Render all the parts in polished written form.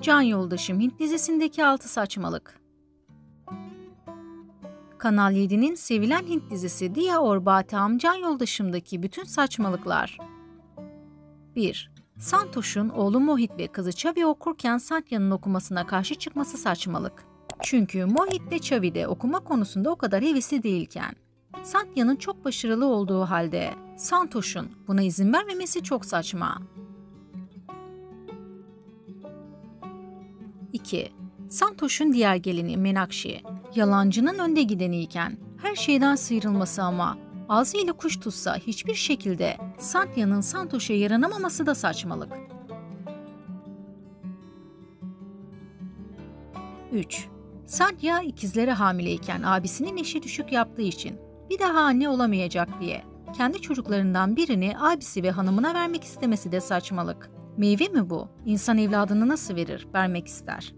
Can Yoldaşım Hint dizisindeki 6 saçmalık. Kanal 7'nin sevilen Hint dizisi Diya Aur Baateam Can Yoldaşım'daki bütün saçmalıklar. 1. Santosh'un oğlu Mohit ve kızı Chavi okurken Santya'nın okumasına karşı çıkması saçmalık. Çünkü Mohit de Chavi de okuma konusunda o kadar hevesli değilken, Santya'nın çok başarılı olduğu halde Santosh'un buna izin vermemesi çok saçma. 2. Santosh'un diğer gelini Meenakshi, yalancının önde gideniyken her şeyden sıyrılması ama ağzıyla kuş tutsa hiçbir şekilde Santya'nın Santosh'a yaranamaması da saçmalık. 3. Santya ikizlere hamileyken abisinin eşi düşük yaptığı için bir daha anne olamayacak diye kendi çocuklarından birini abisi ve hanımına vermek istemesi de saçmalık. Meyve mi bu? İnsan evladını nasıl verir, vermek ister?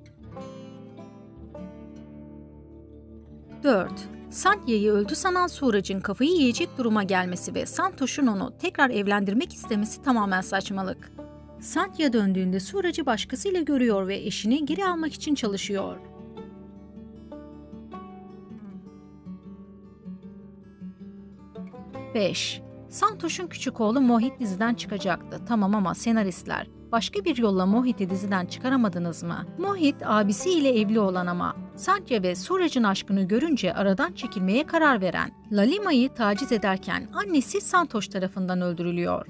4. Santya'yı öldü sanan Suraj'ın kafayı yiyecek duruma gelmesi ve Santosh'un onu tekrar evlendirmek istemesi tamamen saçmalık. Santya döndüğünde Suraj'ı başkasıyla görüyor ve eşini geri almak için çalışıyor. 5. Santosh'un küçük oğlu Mohit diziden çıkacaktı. Tamam ama senaristler, başka bir yolla Mohit'i diziden çıkaramadınız mı? Mohit abisiyle evli olan ama Santya ve Suraj'ın aşkını görünce aradan çekilmeye karar veren Lalima'yı taciz ederken annesi Santosh tarafından öldürülüyor.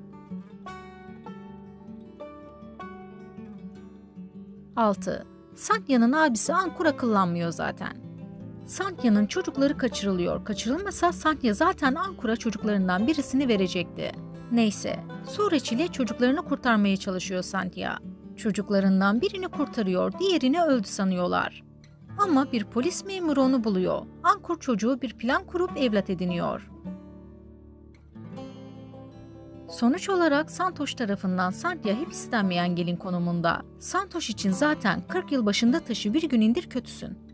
6. Santya'nın abisi Ankur akıllanmıyor zaten. Santya'nın çocukları kaçırılıyor. Kaçırılmasa Santya zaten Ankur'a çocuklarından birisini verecekti. Neyse, Suraj ile çocuklarını kurtarmaya çalışıyor Santya. Çocuklarından birini kurtarıyor, diğerini öldü sanıyorlar. Ama bir polis memuru onu buluyor. Ankur çocuğu bir plan kurup evlat ediniyor. Sonuç olarak Santosh tarafından Santya hep istenmeyen gelin konumunda. Santosh için zaten 40 yıl başında taşı bir gün indir kötüsün.